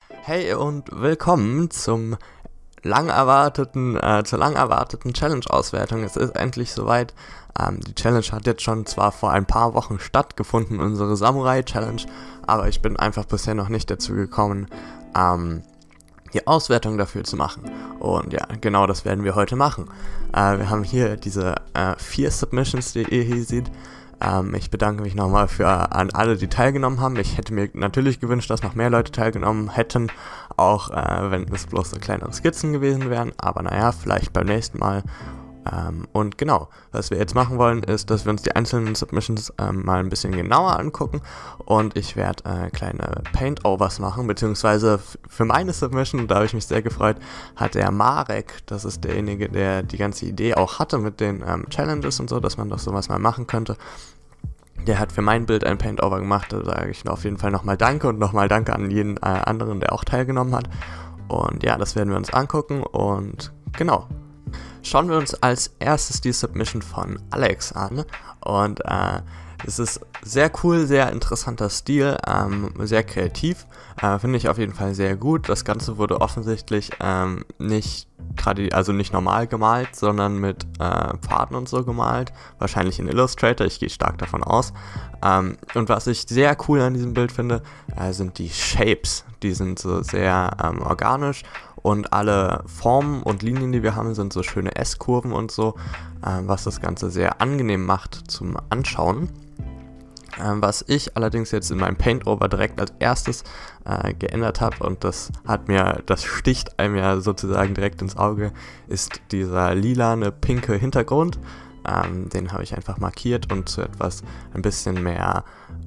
Hey und willkommen zur lang erwarteten Challenge-Auswertung. Es ist endlich soweit. Die Challenge hat jetzt schon zwar vor ein paar Wochen stattgefunden, unsere Samurai-Challenge, aber ich bin einfach bisher noch nicht dazu gekommen, die Auswertung dafür zu machen. Und ja, genau das werden wir heute machen. Wir haben hier diese 4 Submissions, die ihr hier seht. Ich bedanke mich nochmal an alle, die teilgenommen haben. Ich hätte mir natürlich gewünscht, dass noch mehr Leute teilgenommen hätten, auch wenn es bloß so kleinere Skizzen gewesen wären. Aber naja, vielleicht beim nächsten Mal. Und genau, was wir jetzt machen wollen, ist, dass wir uns die einzelnen Submissions mal ein bisschen genauer angucken. Und ich werde kleine Paint-Overs machen, beziehungsweise für meine Submission, da habe ich mich sehr gefreut, hat der Marek, das ist derjenige, der die ganze Idee auch hatte mit den Challenges und so, dass man doch sowas mal machen könnte. Der hat für mein Bild ein Paint-Over gemacht, da sage ich auf jeden Fall nochmal Danke und nochmal Danke an jeden anderen, der auch teilgenommen hat. Und ja, das werden wir uns angucken und genau. Schauen wir uns als erstes die Submission von Alex an und es ist sehr cool, sehr interessanter Stil, sehr kreativ, finde ich auf jeden Fall sehr gut. Das Ganze wurde offensichtlich nicht normal gemalt, sondern mit Pfaden und so gemalt, wahrscheinlich in Illustrator, ich gehe stark davon aus. Und was ich sehr cool an diesem Bild finde, sind die Shapes, die sind so sehr organisch. Und alle Formen und Linien, die wir haben, sind so schöne S-Kurven und so, was das Ganze sehr angenehm macht zum Anschauen. Was ich allerdings jetzt in meinem Paint-Over direkt als erstes geändert habe, und das sticht einem ja sozusagen direkt ins Auge, ist dieser lilane, pinke Hintergrund. Den habe ich einfach markiert und zu etwas ein bisschen mehr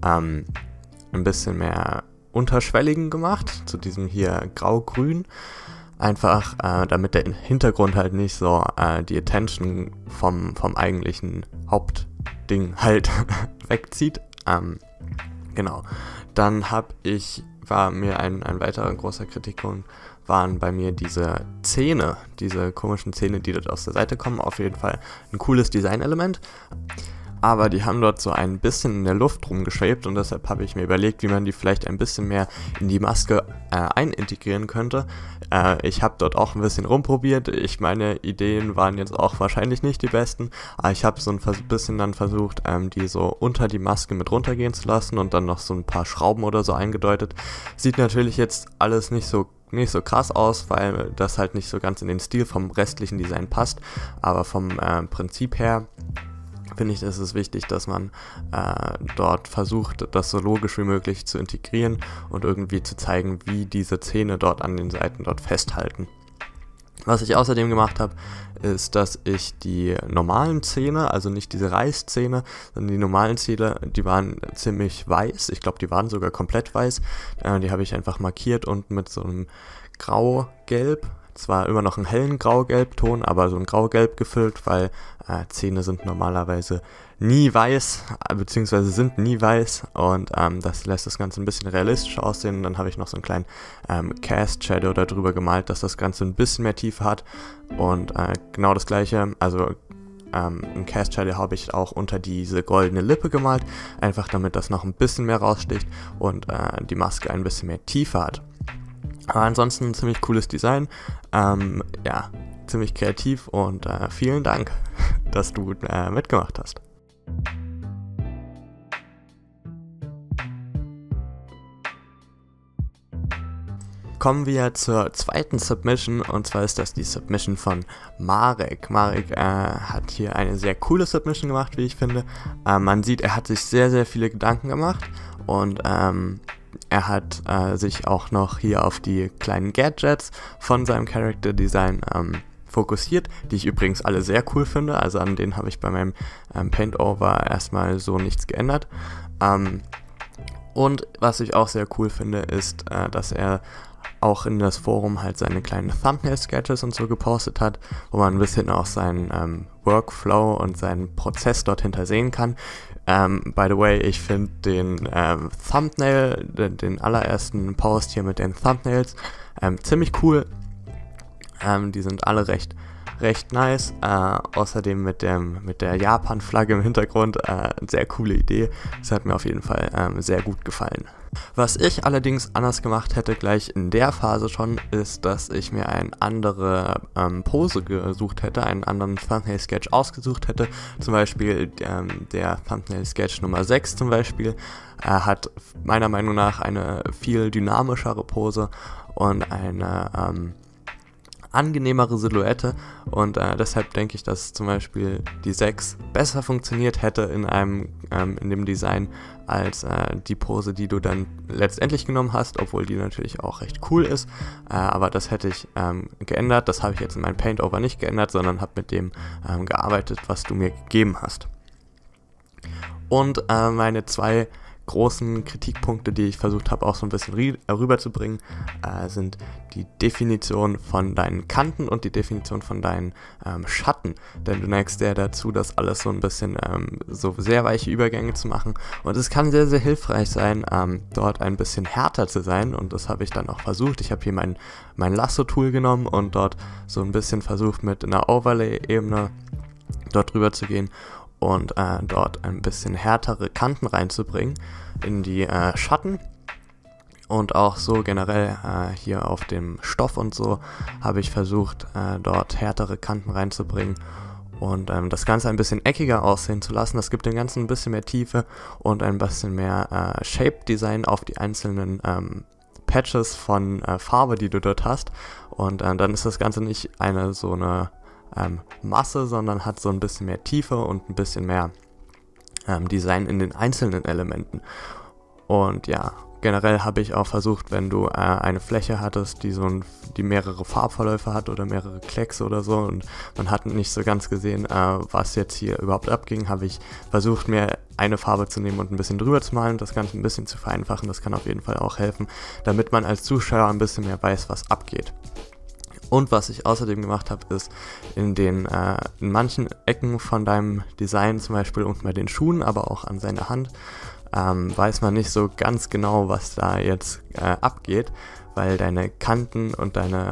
unterschwelligen gemacht, zu diesem hier grau-grün. Einfach, damit der Hintergrund halt nicht so die Attention vom eigentlichen Hauptding halt wegzieht. Genau. Dann war mir ein weiterer großer Kritikpunkt, waren bei mir diese Zähne, diese komischen Zähne, die dort aus der Seite kommen. Auf jeden Fall ein cooles Designelement. Aber die haben dort so ein bisschen in der Luft rumgeschwebt und deshalb habe ich mir überlegt, wie man die vielleicht ein bisschen mehr in die Maske einintegrieren könnte. Ich habe dort auch ein bisschen rumprobiert. Meine Ideen waren jetzt auch wahrscheinlich nicht die besten, aber ich habe so ein bisschen dann versucht, die so unter die Maske mit runtergehen zu lassen und dann noch so ein paar Schrauben oder so eingedeutet. Sieht natürlich jetzt alles nicht so krass aus, weil das halt nicht so ganz in den Stil vom restlichen Design passt, aber vom Prinzip her finde ich, ist es wichtig, dass man dort versucht, das so logisch wie möglich zu integrieren und irgendwie zu zeigen, wie diese Zähne dort an den Seiten dort festhalten. Was ich außerdem gemacht habe, ist, dass ich die normalen Zähne, also nicht diese Reißzähne, sondern die normalen Zähne, die waren ziemlich weiß. Ich glaube, die waren sogar komplett weiß. Die habe ich einfach markiert und mit so einem Grau-Gelb, zwar immer noch einen hellen Grau-Gelb-Ton, aber so ein Grau-Gelb gefüllt, weil Zähne sind normalerweise nie weiß, beziehungsweise sind nie weiß und das lässt das Ganze ein bisschen realistischer aussehen. Und dann habe ich noch so einen kleinen Cast Shadow darüber gemalt, dass das Ganze ein bisschen mehr Tiefe hat und genau das gleiche, also ein Cast Shadow habe ich auch unter diese goldene Lippe gemalt, einfach damit das noch ein bisschen mehr raussticht und die Maske ein bisschen mehr Tiefe hat. Aber ansonsten ein ziemlich cooles Design, ja, ziemlich kreativ und vielen Dank, dass du mitgemacht hast. Kommen wir zur zweiten Submission, und zwar ist das die Submission von Marek. Marek hat hier eine sehr coole Submission gemacht, wie ich finde. Man sieht, er hat sich sehr, sehr viele Gedanken gemacht und er hat sich auch noch hier auf die kleinen Gadgets von seinem Character Design fokussiert, die ich übrigens alle sehr cool finde. Also an denen habe ich bei meinem Paint-Over erstmal so nichts geändert. Und was ich auch sehr cool finde, ist, dass er auch in das Forum halt seine kleinen Thumbnail-Sketches und so gepostet hat, wo man ein bisschen auch seinen Workflow und seinen Prozess dort hinter sehen kann. By the way, ich finde den Thumbnail, den allerersten Post hier mit den Thumbnails, ziemlich cool. Die sind alle recht recht nice. Außerdem mit der Japan-Flagge im Hintergrund, sehr coole Idee. Das hat mir auf jeden Fall sehr gut gefallen. Was ich allerdings anders gemacht hätte, gleich in der Phase schon, ist, dass ich mir eine andere Pose gesucht hätte, einen anderen Thumbnail-Sketch ausgesucht hätte. Zum Beispiel der Thumbnail-Sketch Nummer 6 zum Beispiel hat meiner Meinung nach eine viel dynamischere Pose und eine angenehmere Silhouette, und deshalb denke ich, dass zum Beispiel die 6 besser funktioniert hätte in dem Design als die Pose, die du dann letztendlich genommen hast, obwohl die natürlich auch recht cool ist, aber das hätte ich geändert. Das habe ich jetzt in meinem Paint-Over nicht geändert, sondern habe mit dem gearbeitet, was du mir gegeben hast. Und meine 2 großen Kritikpunkte, die ich versucht habe auch so ein bisschen rüberzubringen, sind die Definition von deinen Kanten und die Definition von deinen Schatten, denn du neigst ja dazu, das alles so ein bisschen so sehr weiche Übergänge zu machen, und es kann sehr, sehr hilfreich sein, dort ein bisschen härter zu sein, und das habe ich dann auch versucht. Ich habe hier mein Lasso-Tool genommen und dort so ein bisschen versucht, mit einer Overlay-Ebene dort drüber zu gehen und dort ein bisschen härtere Kanten reinzubringen in die Schatten, und auch so generell hier auf dem Stoff und so habe ich versucht, dort härtere Kanten reinzubringen und das Ganze ein bisschen eckiger aussehen zu lassen. Das gibt dem Ganzen ein bisschen mehr Tiefe und ein bisschen mehr Shape-Design auf die einzelnen Patches von Farbe, die du dort hast, und dann ist das Ganze nicht so eine Masse, sondern hat so ein bisschen mehr Tiefe und ein bisschen mehr Design in den einzelnen Elementen. Und ja, generell habe ich auch versucht, wenn du eine Fläche hattest, die mehrere Farbverläufe hat oder mehrere Kleckse oder so, und man hat nicht so ganz gesehen, was jetzt hier überhaupt abging, habe ich versucht, mir eine Farbe zu nehmen und ein bisschen drüber zu malen, das Ganze ein bisschen zu vereinfachen. Das kann auf jeden Fall auch helfen, damit man als Zuschauer ein bisschen mehr weiß, was abgeht. Und was ich außerdem gemacht habe, ist in manchen Ecken von deinem Design, zum Beispiel unten bei den Schuhen, aber auch an seiner Hand, weiß man nicht so ganz genau, was da jetzt abgeht, weil deine Kanten und deine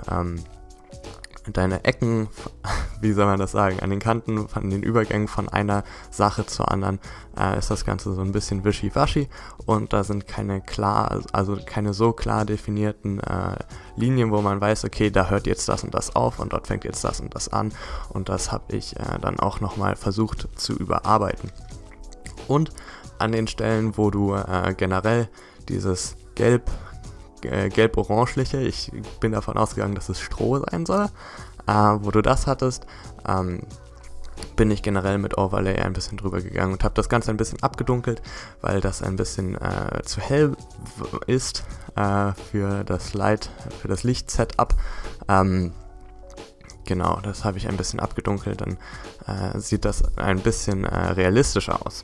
Ecken, wie soll man das sagen, an den Kanten, an den Übergängen von einer Sache zur anderen ist das Ganze so ein bisschen wischiwaschi, und da sind keine so klar definierten Linien, wo man weiß, okay, da hört jetzt das und das auf und dort fängt jetzt das und das an, und das habe ich dann auch nochmal versucht zu überarbeiten. Und an den Stellen, wo du generell dieses gelb-orangeliche, ich bin davon ausgegangen, dass es Stroh sein soll, wo du das hattest, bin ich generell mit Overlay ein bisschen drüber gegangen und habe das Ganze ein bisschen abgedunkelt, weil das ein bisschen zu hell ist für das Licht-Setup. Genau, das habe ich ein bisschen abgedunkelt, dann sieht das ein bisschen realistischer aus.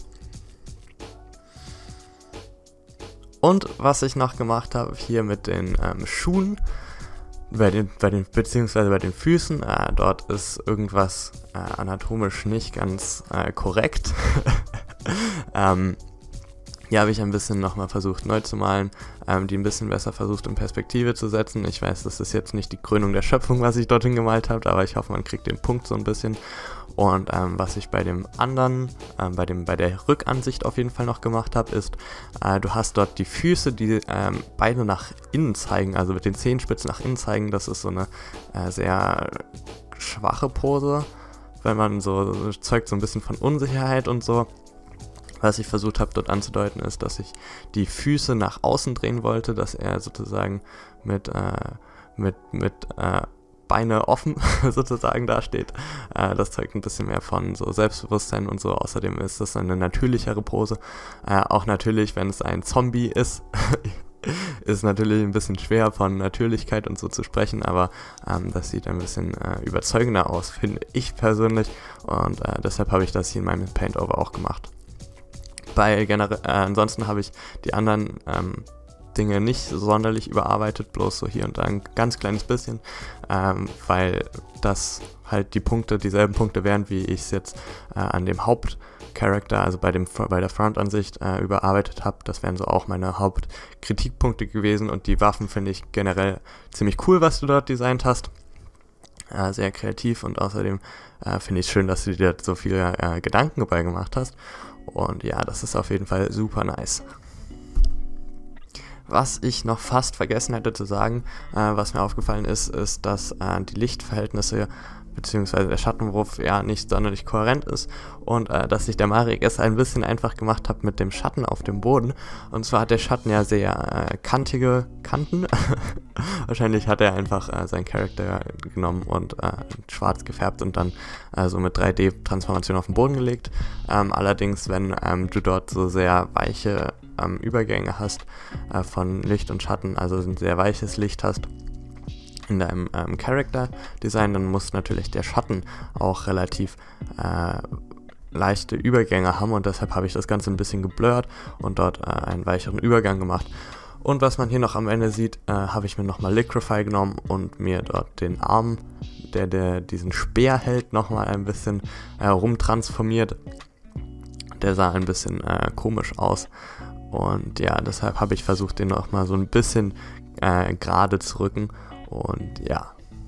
Und was ich noch gemacht habe hier mit den Schuhen, beziehungsweise bei den Füßen, dort ist irgendwas anatomisch nicht ganz korrekt. Hier habe ich ein bisschen nochmal versucht neu zu malen, die ein bisschen besser versucht in Perspektive zu setzen. Ich weiß, das ist jetzt nicht die Krönung der Schöpfung, was ich dorthin gemalt habe, aber ich hoffe, man kriegt den Punkt so ein bisschen. Und was ich bei dem anderen, bei der Rückansicht auf jeden Fall noch gemacht habe, ist, du hast dort die Füße, die beide nach innen zeigen, also mit den Zehenspitzen nach innen zeigen. Das ist so eine sehr schwache Pose, weil man so zeugt so ein bisschen von Unsicherheit und so. Was ich versucht habe dort anzudeuten, ist, dass ich die Füße nach außen drehen wollte, dass er sozusagen mit Beine offen sozusagen dasteht. Das zeugt ein bisschen mehr von so Selbstbewusstsein und so. Außerdem ist das eine natürlichere Pose. Auch natürlich, wenn es ein Zombie ist, ist natürlich ein bisschen schwer von Natürlichkeit und so zu sprechen, aber das sieht ein bisschen überzeugender aus, finde ich persönlich. Und deshalb habe ich das hier in meinem Paint-Over auch gemacht. Ansonsten habe ich die anderen Dinge nicht sonderlich überarbeitet, bloß so hier und da ein ganz kleines bisschen, weil das halt dieselben Punkte wären, wie ich es jetzt an dem Hauptcharakter, also bei der Frontansicht überarbeitet habe. Das wären so auch meine Hauptkritikpunkte gewesen, und die Waffen finde ich generell ziemlich cool, was du dort designt hast. Sehr kreativ, und außerdem finde ich es schön, dass du dir so viele Gedanken dabei gemacht hast. Und ja, das ist auf jeden Fall super nice. Was ich noch fast vergessen hätte zu sagen, was mir aufgefallen ist, dass die Lichtverhältnisse bzw. der Schattenwurf ja nicht sonderlich kohärent ist, und dass sich der Marek es ein bisschen einfach gemacht hat mit dem Schatten auf dem Boden. Und zwar hat der Schatten ja sehr kantige Kanten. Wahrscheinlich hat er einfach seinen Charakter genommen und schwarz gefärbt und dann so mit 3D-Transformation auf den Boden gelegt. Allerdings, wenn du dort so sehr weiche Übergänge hast von Licht und Schatten, also ein sehr weiches Licht hast in deinem Character-Design, dann muss natürlich der Schatten auch relativ leichte Übergänge haben, und deshalb habe ich das Ganze ein bisschen geblurrt und dort einen weicheren Übergang gemacht. Und was man hier noch am Ende sieht, habe ich mir nochmal Liquify genommen und mir dort den Arm, der diesen Speer hält, nochmal ein bisschen rumtransformiert. Der sah ein bisschen komisch aus, und ja, deshalb habe ich versucht, den nochmal so ein bisschen gerade zu rücken. Und ja.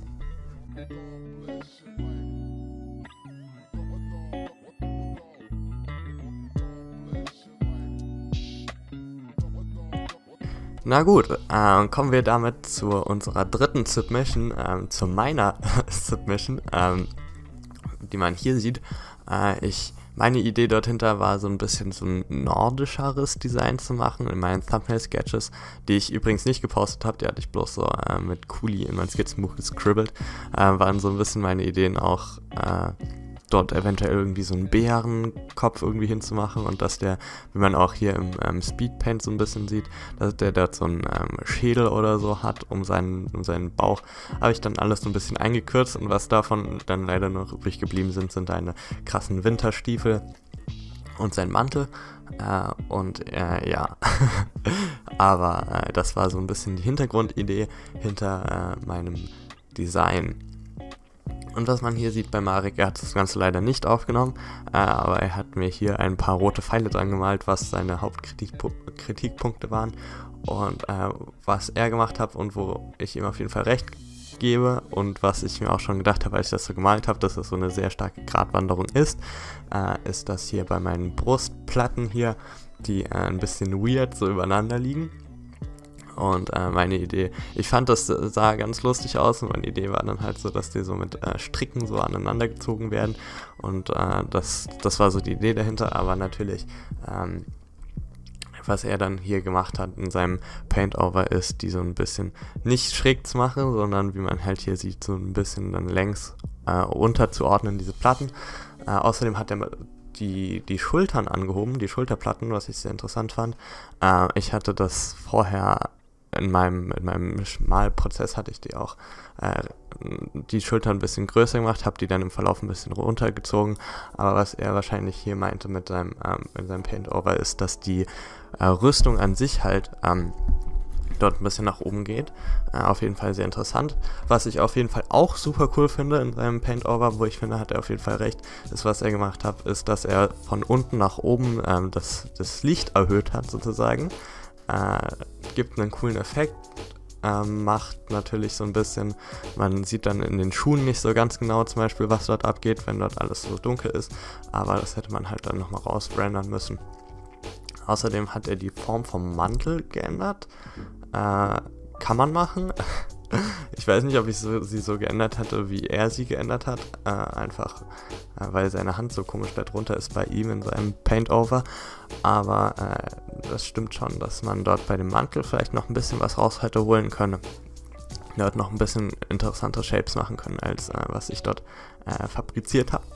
Na gut, kommen wir damit zu unserer dritten Submission, zu meiner Submission, die man hier sieht. Meine Idee dort hinter war so ein bisschen so ein nordischeres Design zu machen in meinen Thumbnail-Sketches, die ich übrigens nicht gepostet habe, die hatte ich bloß so mit Kuli in mein Skizzenbuch gescribbelt, waren so ein bisschen meine Ideen auch, dort eventuell irgendwie so einen Bärenkopf irgendwie hinzumachen, und dass der, wie man auch hier im Speedpaint so ein bisschen sieht, dass der dort so einen Schädel oder so hat um seinen Bauch, habe ich dann alles so ein bisschen eingekürzt, und was davon dann leider noch übrig geblieben sind seine krassen Winterstiefel und sein Mantel, ja, aber das war so ein bisschen die Hintergrundidee hinter meinem Design. Und was man hier sieht bei Marek, er hat das Ganze leider nicht aufgenommen, aber er hat mir hier ein paar rote Pfeile dran gemalt, was seine Hauptkritikpunkte waren, und was er gemacht hat und wo ich ihm auf jeden Fall recht gebe, und was ich mir auch schon gedacht habe, als ich das so gemalt habe, dass das so eine sehr starke Gratwanderung ist das hier bei meinen Brustplatten hier, die ein bisschen weird so übereinander liegen. Und meine Idee, ich fand, das sah ganz lustig aus, und meine Idee war dann halt so, dass die so mit Stricken so aneinander gezogen werden, und das war so die Idee dahinter, aber natürlich, was er dann hier gemacht hat in seinem Paint-Over ist, die so ein bisschen nicht schräg zu machen, sondern wie man halt hier sieht, so ein bisschen dann längs unterzuordnen, diese Platten. Außerdem hat er die Schultern angehoben, die Schulterplatten, was ich sehr interessant fand. Ich hatte das vorher in meinem Malprozess hatte ich die auch die Schultern ein bisschen größer gemacht, habe die dann im Verlauf ein bisschen runtergezogen, aber was er wahrscheinlich hier meinte mit seinem Paint-Over ist, dass die Rüstung an sich halt dort ein bisschen nach oben geht. Auf jeden Fall sehr interessant. Was ich auf jeden Fall auch super cool finde in seinem Paint-Over, wo ich finde, hat er auf jeden Fall recht, ist, was er gemacht hat, ist, dass er von unten nach oben das Licht erhöht hat, sozusagen. Gibt einen coolen Effekt, macht natürlich so ein bisschen, man sieht dann in den Schuhen nicht so ganz genau zum Beispiel, was dort abgeht, wenn dort alles so dunkel ist, aber das hätte man halt dann nochmal rausrendern müssen. Außerdem hat er die Form vom Mantel geändert. Kann man machen. Ich weiß nicht, ob ich sie so geändert hatte, wie er sie geändert hat. Einfach, weil seine Hand so komisch da drunter ist bei ihm in seinem Paint-Over. Aber das stimmt schon, dass man dort bei dem Mantel vielleicht noch ein bisschen was raus hätte holen können. Dort noch ein bisschen interessantere Shapes machen können, als was ich dort fabriziert habe.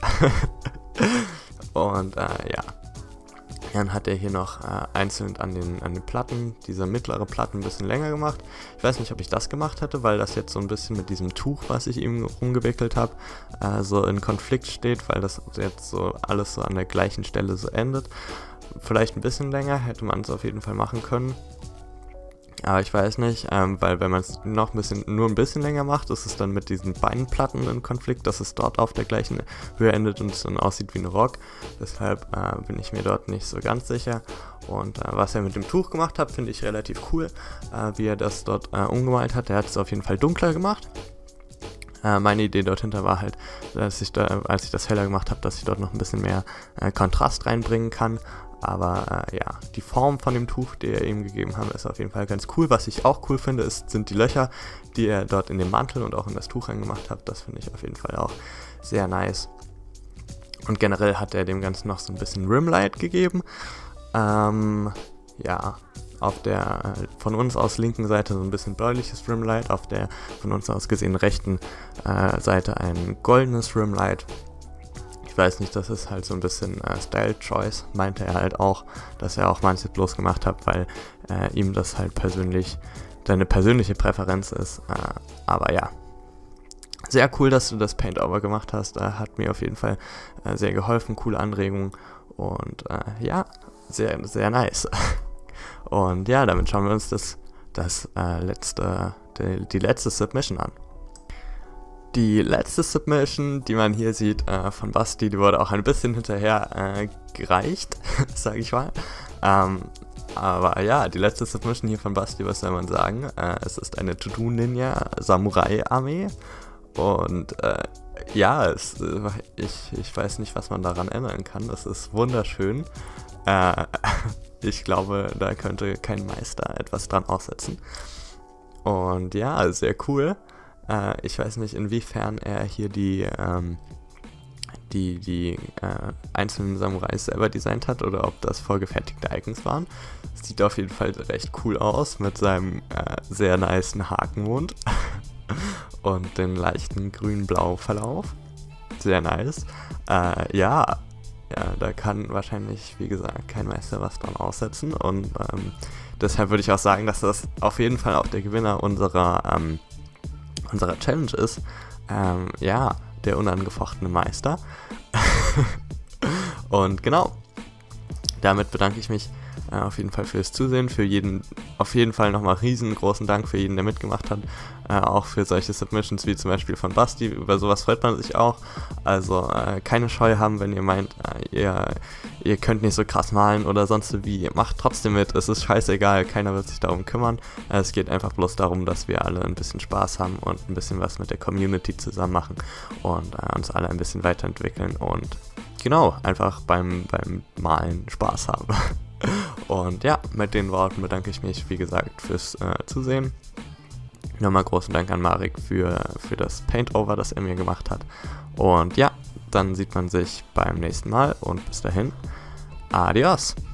Und ja. Dann hat er hier noch einzeln an den Platten, diese mittlere Platten ein bisschen länger gemacht. Ich weiß nicht, ob ich das gemacht hätte, weil das jetzt so ein bisschen mit diesem Tuch, was ich ihm rumgewickelt habe, so in Konflikt steht, weil das jetzt so alles so an der gleichen Stelle so endet. Vielleicht ein bisschen länger, hätte man es auf jeden Fall machen können. Aber ich weiß nicht, weil wenn man es noch nur ein bisschen länger macht, ist es dann mit diesen Beinplatten in Konflikt, dass es dort auf der gleichen Höhe endet und es dann aussieht wie ein Rock. Deshalb bin ich mir dort nicht so ganz sicher. Und was er mit dem Tuch gemacht hat, finde ich relativ cool, wie er das dort umgemalt hat. Er hat es auf jeden Fall dunkler gemacht. Meine Idee dort hinter war halt, dass ich da, als ich das heller gemacht habe, dass ich dort noch ein bisschen mehr Kontrast reinbringen kann. Aber ja, die Form von dem Tuch, die er ihm gegeben haben, ist auf jeden Fall ganz cool. Was ich auch cool finde, sind die Löcher, die er dort in den Mantel und auch in das Tuch reingemacht hat. Das finde ich auf jeden Fall auch sehr nice. Und generell hat er dem Ganzen noch so ein bisschen Rimlight gegeben. Ja, auf der von uns aus linken Seite so ein bisschen bläuliches Rimlight, auf der von uns aus gesehen rechten Seite ein goldenes Rimlight. Ich weiß nicht, das ist halt so ein bisschen Style-Choice, meinte er halt auch, dass er auch manches bloß gemacht hat, weil ihm das halt persönlich seine persönliche Präferenz ist. Aber ja, sehr cool, dass du das Paint-Over gemacht hast. Hat mir auf jeden Fall sehr geholfen, coole Anregungen und ja, sehr, sehr nice. Und ja, damit schauen wir uns die letzte Submission an. Die letzte Submission, die man hier sieht von Basti, die wurde auch ein bisschen hinterher gereicht, sage ich mal. Aber ja, die letzte Submission hier von Basti, was soll man sagen? Es ist eine To-Do-Ninja-Samurai-Armee. Und ja, ich weiß nicht, was man daran ändern kann. Das ist wunderschön. Ich glaube, da könnte kein Meister etwas dran aussetzen. Und ja, sehr cool. Ich weiß nicht, inwiefern er hier die einzelnen Samurais selber designt hat oder ob das vorgefertigte Icons waren. Sieht auf jeden Fall recht cool aus mit seinem sehr nicen Hakenmond und den leichten grün-blau Verlauf. Sehr nice. Ja, da kann wahrscheinlich, wie gesagt, kein Meister was dran aussetzen und deshalb würde ich auch sagen, dass das auf jeden Fall auch der Gewinner unserer Challenge ist. Ja, der unangefochtene Meister. Und genau, damit bedanke ich mich auf jeden Fall fürs Zusehen, für jeden, auf jeden Fall nochmal riesengroßen Dank für jeden, der mitgemacht hat, auch für solche Submissions wie zum Beispiel von Basti, über sowas freut man sich auch, also keine Scheu haben, wenn ihr meint, ihr könnt nicht so krass malen oder sonst wie, macht trotzdem mit, es ist scheißegal, keiner wird sich darum kümmern, es geht einfach bloß darum, dass wir alle ein bisschen Spaß haben und ein bisschen was mit der Community zusammen machen und uns alle ein bisschen weiterentwickeln und genau, einfach beim Malen Spaß haben. Und ja, mit den Worten bedanke ich mich, wie gesagt, fürs Zusehen. Nochmal großen Dank an Marek für das Paint-Over, das er mir gemacht hat. Und ja, dann sieht man sich beim nächsten Mal und bis dahin, adios!